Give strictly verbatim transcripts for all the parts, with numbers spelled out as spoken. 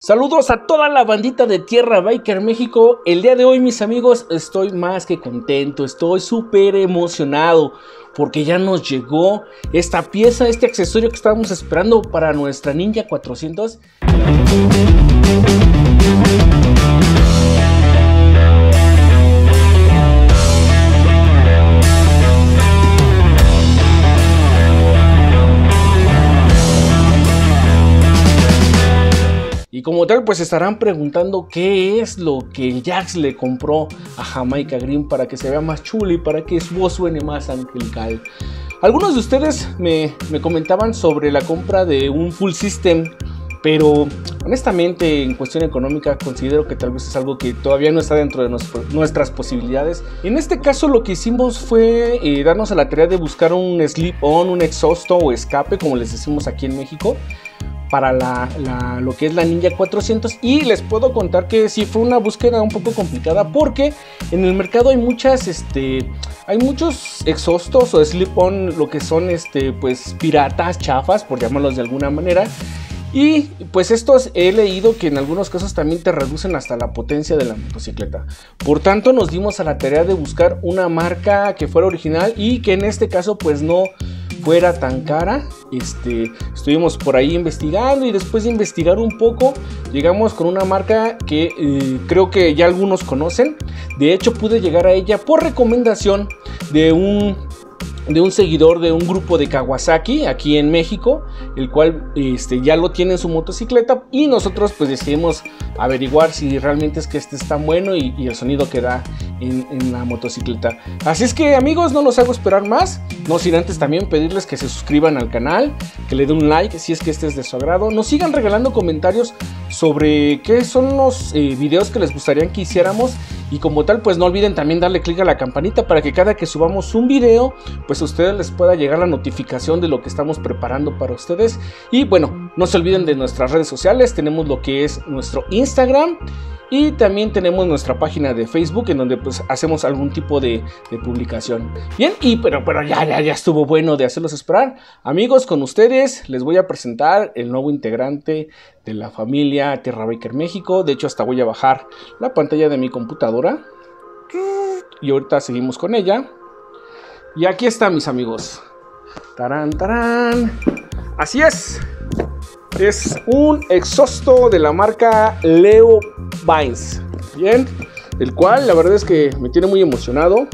Saludos a toda la bandita de Tierra Biker México. El día de hoy, mis amigos, estoy más que contento, estoy súper emocionado porque ya nos llegó esta pieza, este accesorio que estábamos esperando para nuestra Ninja cuatrocientos. Y como tal, pues estarán preguntando qué es lo que el Jax le compró a Jamaica Green para que se vea más chulo y para que su voz suene más angelical. Algunos de ustedes me, me comentaban sobre la compra de un full system, pero honestamente en cuestión económica considero que tal vez es algo que todavía no está dentro de nuestras posibilidades. En este caso lo que hicimos fue eh, darnos a la tarea de buscar un slip-on, un exhausto o escape, como les decimos aquí en México, para la, la, lo que es la Ninja cuatrocientos, y les puedo contar que sí fue una búsqueda un poco complicada porque en el mercado hay muchas este hay muchos exhaustos o slip-on, lo que son este pues piratas, chafas, por llamarlos de alguna manera. Y pues estos he leído que en algunos casos también te reducen hasta la potencia de la motocicleta. Por tanto nos dimos a la tarea de buscar una marca que fuera original y que en este caso pues no fuera tan cara. Este, estuvimos por ahí investigando y después de investigar un poco llegamos con una marca que eh, creo que ya algunos conocen. De hecho pude llegar a ella por recomendación de un de un seguidor de un grupo de Kawasaki aquí en México, el cual este, ya lo tiene en su motocicleta, y nosotros pues decidimos averiguar si realmente es que este es tan bueno y, y el sonido que da en, en la motocicleta. Así es que, amigos, no los hago esperar más, no sin antes también pedirles que se suscriban al canal, que le den un like si es que este es de su agrado, nos sigan regalando comentarios sobre qué son los eh, videos que les gustaría que hiciéramos, y como tal pues no olviden también darle clic a la campanita para que cada que subamos un video pues a ustedes les pueda llegar la notificación de lo que estamos preparando para ustedes. Y bueno, no se olviden de nuestras redes sociales, tenemos lo que es nuestro Instagram y también tenemos nuestra página de Facebook, en donde pues hacemos algún tipo de, de publicación. Bien, y pero, pero ya, ya, ya estuvo bueno de hacerlos esperar. Amigos, con ustedes les voy a presentar el nuevo integrante de la familia Tierra Biker México. De hecho hasta voy a bajar la pantalla de mi computadora y ahorita seguimos con ella. Y aquí está, mis amigos. Tarán, tarán. Así es. Es un exhausto de la marca Leo Vines. Bien, el cual la verdad es que me tiene muy emocionado.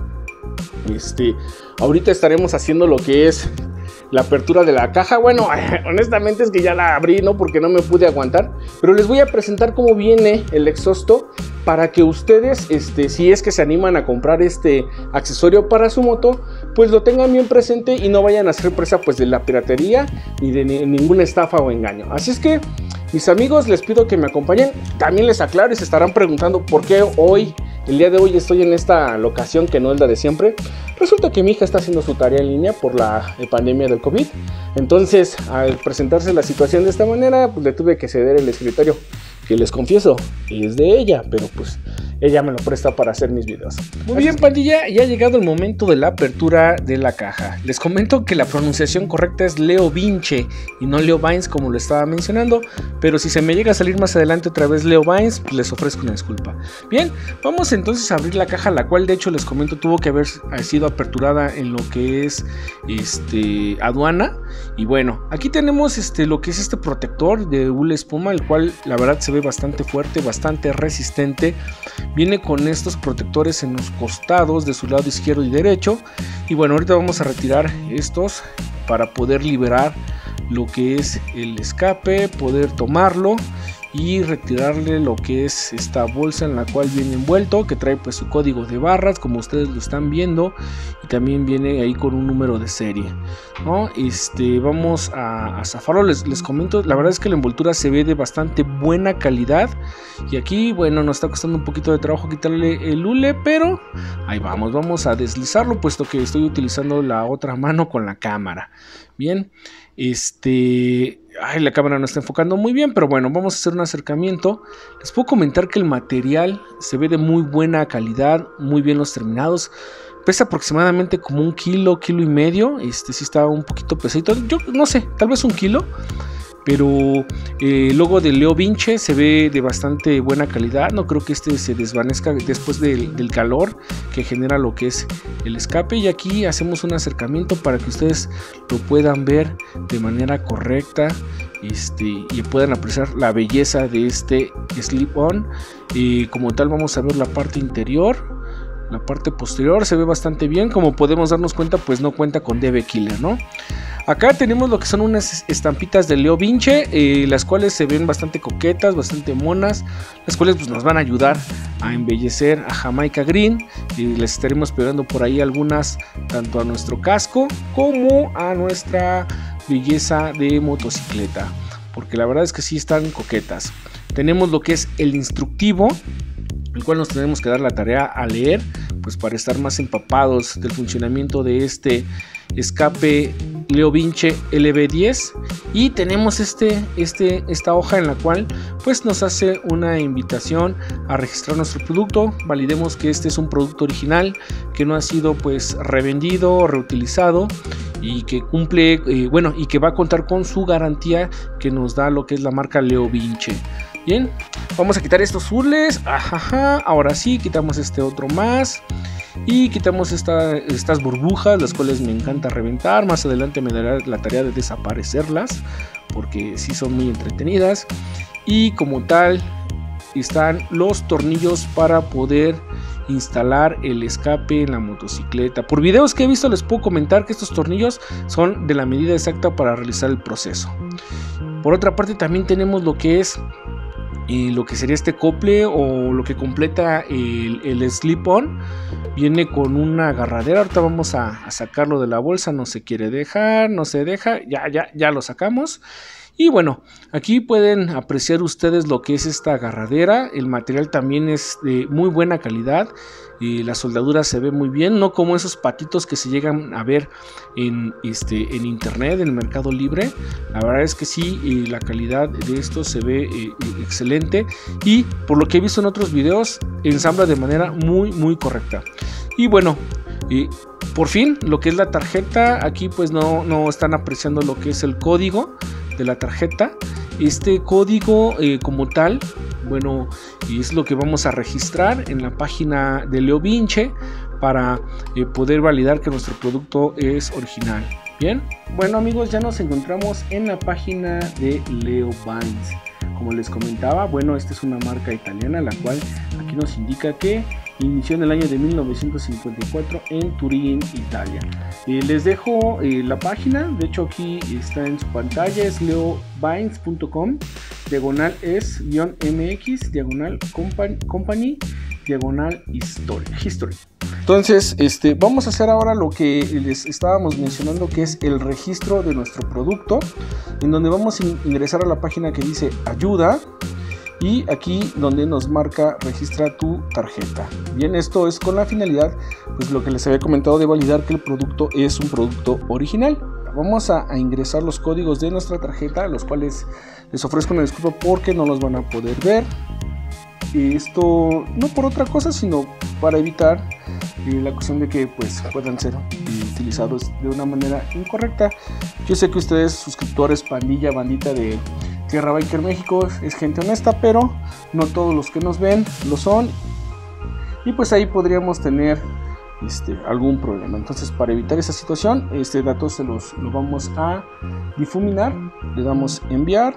Este, ahorita estaremos haciendo lo que es la apertura de la caja. Bueno, honestamente es que ya la abrí, ¿no? Porque no me pude aguantar. Pero les voy a presentar cómo viene el exhausto para que ustedes, este, si es que se animan a comprar este accesorio para su moto, pues lo tengan bien presente y no vayan a ser presa pues de la piratería ni de ni, ninguna estafa o engaño. Así es que, mis amigos, les pido que me acompañen. También les aclaro y se estarán preguntando por qué hoy, el día de hoy, estoy en esta locación que no es la de siempre. Resulta que mi hija está haciendo su tarea en línea por la pandemia del COVID. Entonces, al presentarse la situación de esta manera, pues le tuve que ceder el escritorio, que les confieso, es de ella, pero pues ella me lo presta para hacer mis videos. Muy bien, pandilla, ya ha llegado el momento de la apertura de la caja. Les comento que la pronunciación correcta es Leo Vince y no Leo Vines, como lo estaba mencionando, pero si se me llega a salir más adelante otra vez Leo Vines, pues les ofrezco una disculpa. Bien, vamos entonces a abrir la caja, la cual de hecho les comento tuvo que haber sido aperturada en lo que es este aduana. Y bueno, aquí tenemos este lo que es este protector de hule espuma, el cual la verdad se ve bastante fuerte, bastante resistente. Viene con estos protectores en los costados de su lado izquierdo y derecho. Y bueno, ahorita vamos a retirar estos para poder liberar lo que es el escape, poder tomarlo y retirarle lo que es esta bolsa en la cual viene envuelto, que trae pues su código de barras, como ustedes lo están viendo, y también viene ahí con un número de serie, ¿no? Este, vamos a, a zafarlo. Les, les comento, la verdad es que la envoltura se ve de bastante buena calidad, y aquí, bueno, nos está costando un poquito de trabajo quitarle el hule, pero ahí vamos, vamos a deslizarlo, puesto que estoy utilizando la otra mano con la cámara. Bien, este... Ay, la cámara no está enfocando muy bien, pero bueno, vamos a hacer un acercamiento. Les puedo comentar que el material se ve de muy buena calidad, muy bien los terminados. Pesa aproximadamente como un kilo, kilo y medio. Este sí está un poquito pesadito, yo no sé, tal vez un kilo. pero eh, el logo de Leo Vinci se ve de bastante buena calidad. No creo que este se desvanezca después del, del calor que genera lo que es el escape, y aquí hacemos un acercamiento para que ustedes lo puedan ver de manera correcta, este, y puedan apreciar la belleza de este slip-on. Y como tal vamos a ver la parte interior. La parte posterior se ve bastante bien, como podemos darnos cuenta pues no cuenta con D B Killer, ¿no? Acá tenemos lo que son unas estampitas de Leo Vinci, eh, las cuales se ven bastante coquetas, bastante monas, las cuales pues nos van a ayudar a embellecer a Jamaica Green, y les estaremos pegando por ahí algunas tanto a nuestro casco como a nuestra belleza de motocicleta, porque la verdad es que sí están coquetas. Tenemos lo que es el instructivo, el cual nos tenemos que dar la tarea a leer, pues para estar más empapados del funcionamiento de este escape Leo Vinci L B diez. Y tenemos este, este, esta hoja en la cual pues nos hace una invitación a registrar nuestro producto. Validemos que este es un producto original, que no ha sido pues revendido o reutilizado, y que cumple, eh, bueno, y que va a contar con su garantía que nos da lo que es la marca Leo Vinci. Bien, vamos a quitar estos hurles. Ajaja, ahora sí, quitamos este otro más. Y quitamos esta, estas burbujas, las cuales me encanta reventar. Más adelante me dará la tarea de desaparecerlas, porque sí son muy entretenidas. Y como tal, están los tornillos para poder instalar el escape en la motocicleta. Por videos que he visto les puedo comentar que estos tornillos son de la medida exacta para realizar el proceso. Por otra parte también tenemos lo que es y lo que sería este acople, o lo que completa el, el slip-on. Viene con una agarradera. Ahorita vamos a, a sacarlo de la bolsa. No se quiere dejar, no se deja. Ya, ya, ya lo sacamos. Y bueno, aquí pueden apreciar ustedes lo que es esta agarradera. El material también es de muy buena calidad. Y la soldadura se ve muy bien, no como esos patitos que se llegan a ver en, este, en internet, en el Mercado Libre. La verdad es que sí, eh, la calidad de esto se ve eh, excelente, y por lo que he visto en otros videos, ensambla de manera muy muy correcta. Y bueno, eh, por fin lo que es la tarjeta, aquí pues no, no están apreciando lo que es el código de la tarjeta. Este código eh, como tal, bueno, es lo que vamos a registrar en la página de Leo Vinci para eh, poder validar que nuestro producto es original. Bien, bueno amigos, ya nos encontramos en la página de Leo Vinci. Como les comentaba, bueno, esta es una marca italiana, la cual aquí nos indica que inició en el año de mil novecientos cincuenta y cuatro en Turín, Italia. Eh, les dejo eh, la página, de hecho aquí está en su pantalla, es leo vinci punto com, diagonal es guión mx, diagonal company, company diagonal history, history. Entonces, este, vamos a hacer ahora lo que les estábamos mencionando, que es el registro de nuestro producto, en donde vamos a ingresar a la página que dice ayuda, y aquí donde nos marca registra tu tarjeta. Bien, esto es con la finalidad, pues lo que les había comentado, de validar que el producto es un producto original. Vamos a, a ingresar los códigos de nuestra tarjeta, los cuales les ofrezco una disculpa porque no los van a poder ver. Esto no por otra cosa, sino para evitar eh, la cuestión de que pues puedan ser eh, utilizados de una manera incorrecta. Yo sé que ustedes, suscriptores, pandilla, bandita de Tierra Biker México, es gente honesta, pero no todos los que nos ven lo son, y pues ahí podríamos tener este, algún problema. Entonces, para evitar esa situación, este dato se los lo vamos a difuminar. Le damos enviar.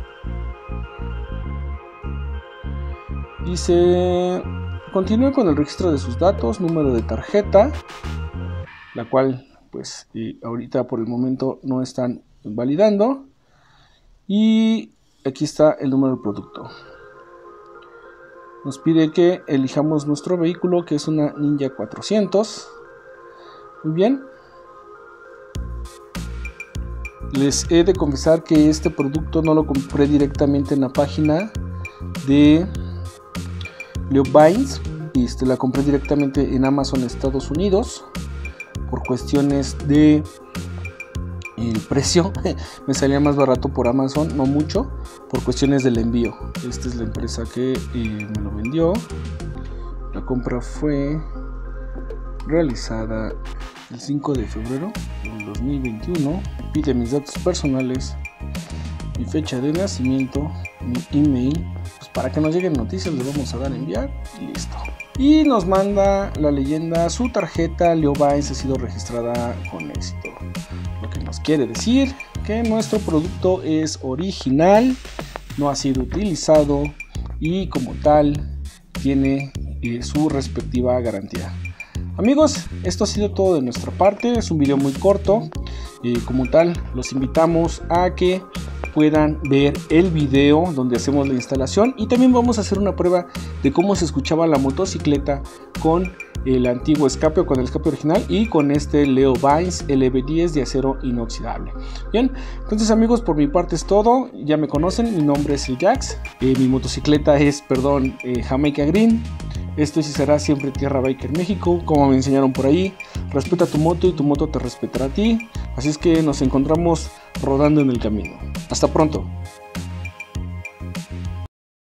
Dice continúe con el registro de sus datos, número de tarjeta, la cual pues eh, ahorita por el momento no están validando, y aquí está el número del producto. Nos pide que elijamos nuestro vehículo, que es una Ninja cuatrocientos. Muy bien. Les he de confesar que este producto no lo compré directamente en la página de Leo Vinci. Este, la compré directamente en Amazon Estados Unidos por cuestiones de el precio. Me salía más barato por Amazon, no mucho, por cuestiones del envío. Esta es la empresa que eh, me lo vendió. La compra fue realizada el cinco de febrero del dos mil veintiuno. Pide mis datos personales, mi fecha de nacimiento, mi email, pues para que nos lleguen noticias le vamos a dar a enviar y listo. Y nos manda la leyenda: su tarjeta Leo Bains ha sido registrada con éxito. Lo que nos quiere decir que nuestro producto es original, no ha sido utilizado y como tal tiene eh, su respectiva garantía. Amigos, esto ha sido todo de nuestra parte. Es un video muy corto. Eh, como tal, los invitamos a que puedan ver el video donde hacemos la instalación, y también vamos a hacer una prueba de cómo se escuchaba la motocicleta con el antiguo escape o con el escape original y con este Leo Bains L B diez de acero inoxidable. Bien, entonces amigos, por mi parte es todo. Ya me conocen, mi nombre es el Jax, eh, mi motocicleta es, perdón, eh, Jamaica Green. Esto sí será siempre Tierra Biker México, como me enseñaron por ahí. Respeta tu moto y tu moto te respetará a ti. Así es que nos encontramos rodando en el camino. Hasta pronto.